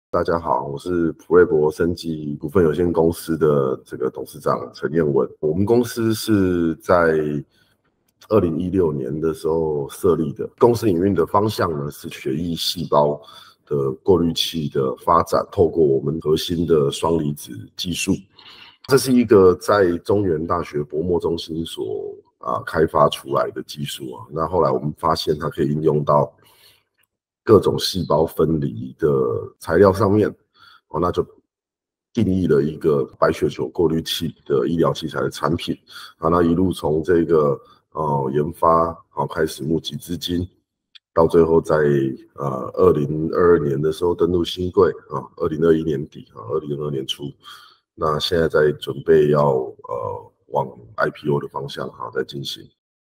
大家好，我是普瑞博生技股份有限公司的这个董事长陈彦文。我们公司是在2016年的时候设立的，公司营运的方向呢是血液细胞的过滤器的发展，透过我们核心的双离子技术，这是一个在中原大学薄膜中心所开发出来的技术啊。那后来我们发现它可以应用到各种细胞分离的材料上面，那就定义了一个白血球过滤器的医疗器材的产品那一路从这个研发开始募集资金，到最后在2022年的时候登陆新贵2021年底2022年初，那现在在准备要往 IPO 的方向在进行。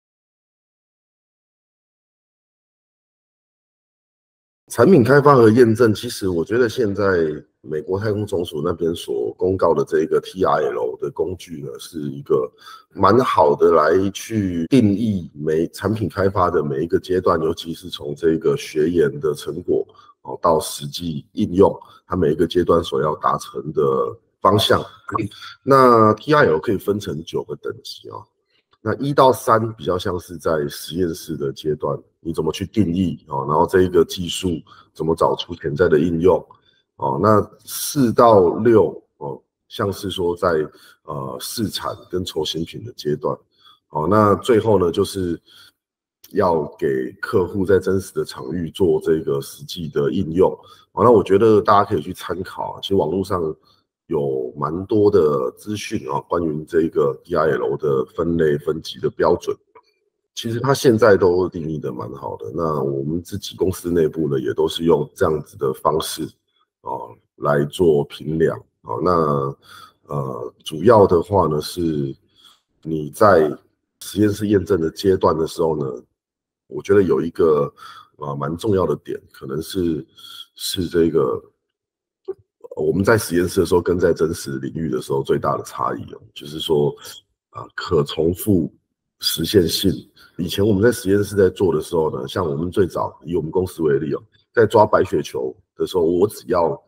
产品开发和验证，其实我觉得现在美国太空总署那边所公告的这个 TRL 的工具呢，是一个蛮好的来去定义产品开发的每一个阶段，尤其是从这个学研的成果到实际应用，它每一个阶段所要达成的方向。那 TRL 可以分成9个等级那1到3比较像是在实验室的阶段，你怎么去定义然后这一个技术怎么找出潜在的应用那4到6像是说在试产跟筹新品的阶段那最后呢就是要给客户在真实的场域做这个实际的应用那我觉得大家可以去参考其实网络上有蛮多的资讯关于这个 TRL 的分类分级的标准，其实它现在都定义的蛮好的。那我们自己公司内部呢，也都是用这样子的方式来做评量那主要的话呢是你在实验室验证的阶段的时候呢，我觉得有一个蛮重要的点，可能是这个。我们在实验室的时候跟在真实领域的时候最大的差异就是说可重复实现性。以前我们在实验室在做的时候呢，像我们最早以我们公司为例在抓白血球的时候，我只要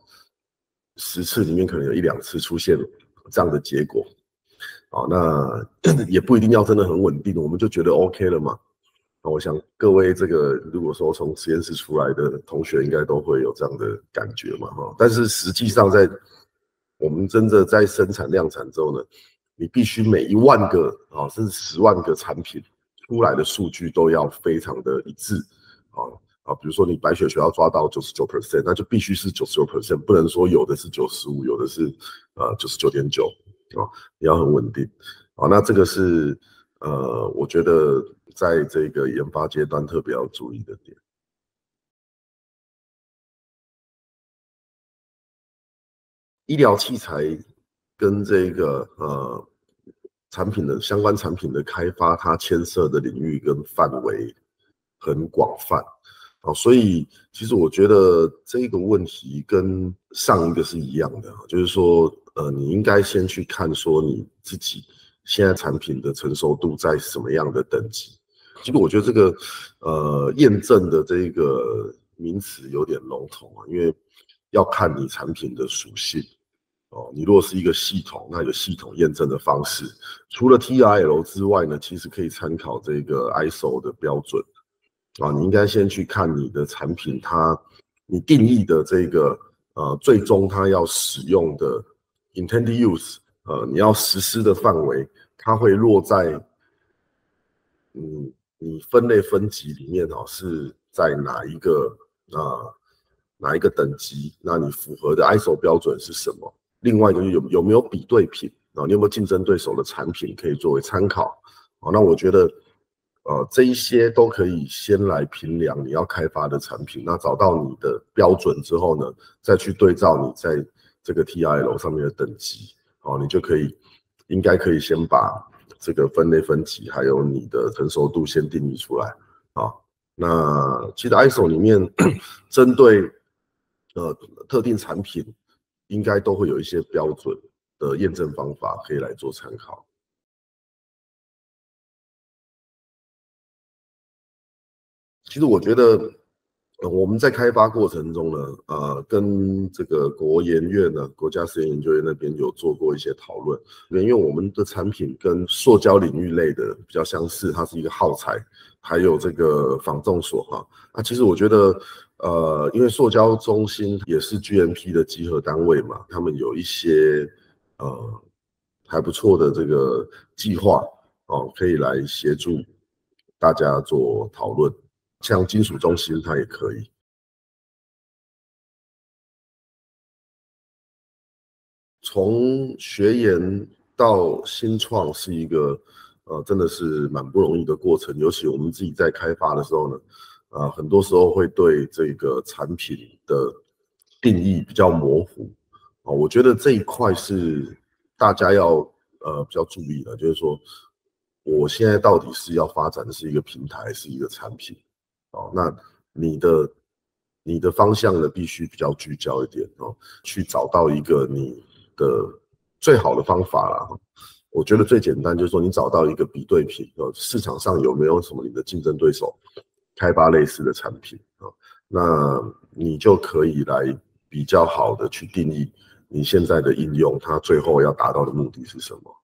10次里面可能有1、2次出现这样的结果那也不一定要真的很稳定，我们就觉得 OK 了嘛。我想各位这个如果说从实验室出来的同学，应该都会有这样的感觉嘛但是实际上在我们真的在生产量产之后呢，你必须每1万个甚至10万个产品出来的数据都要非常的一致比如说你白血球要抓到99%，那就必须是99%，不能说有的是95%，有的是99.9%你要很稳定那这个是我觉得在这个研发阶段特别要注意的点。医疗器材跟这个产品的相关产品的开发，它牵涉的领域跟范围很广泛所以其实我觉得这个问题跟上一个是一样的，就是说你应该先去看说你自己现在产品的成熟度在什么样的等级。其实我觉得这个验证的这个名词有点笼统因为要看你产品的属性你如果是一个系统，那有系统验证的方式。除了 TRL 之外呢，其实可以参考这个 ISO 的标准你应该先去看你的产品你定义的这个最终它要使用的 intended use 你要实施的范围，它会落在你分类分级里面是在哪一个等级？那你符合的 ISO 标准是什么？另外一个有没有比对品你有没有竞争对手的产品可以作为参考那我觉得这一些都可以先来评量你要开发的产品，那找到你的标准之后呢，再去对照你在这个 TRL 上面的等级你就应该可以先把这个分类分级还有你的成熟度先定义出来那其实 ISO 里面针对特定产品应该都会有一些标准的验证方法可以来做参考。其实我觉得我们在开发过程中呢，跟这个国研院呢，国家实验研究院那边有做过一些讨论，因为我们的产品跟塑胶领域类的比较相似，它是一个耗材，还有这个仿重锁哈。其实我觉得，因为塑胶中心也是 GMP 的集合单位嘛，他们有一些还不错的这个计划可以来协助大家做讨论。像金属中心，它也可以。从学研到新创是一个真的是蛮不容易的过程，尤其我们自己在开发的时候呢，很多时候会对这个产品的定义比较模糊。我觉得这一块是大家要比较注意的，就是说我现在到底是要发展的是一个平台，还是一个产品？那你的方向呢，必须比较聚焦一点去找到一个你的最好的方法啦。我觉得最简单就是说，你找到一个比对品，市场上有没有什么你的竞争对手开发类似的产品那你就可以来比较好的去定义你现在的应用，它最后要达到的目的是什么。